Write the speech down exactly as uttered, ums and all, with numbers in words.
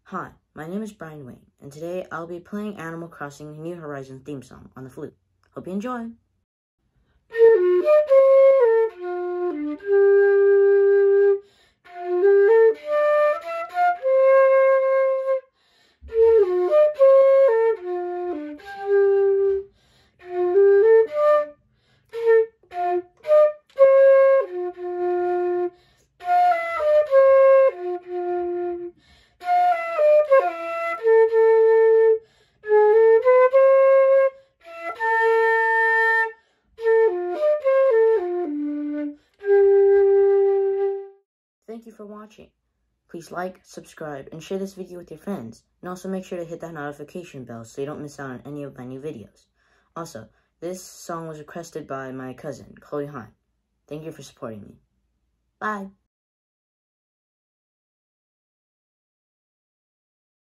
Hi, my name is Brian Wayne, and today I'll be playing Animal Crossing New Horizons theme song on the flute. Hope you enjoy! Thank you for watching. Please like, subscribe, and share this video with your friends. And also make sure to hit that notification bell so you don't miss out on any of my new videos. Also, this song was requested by my cousin, Chloe Hahn. Thank you for supporting me. Bye!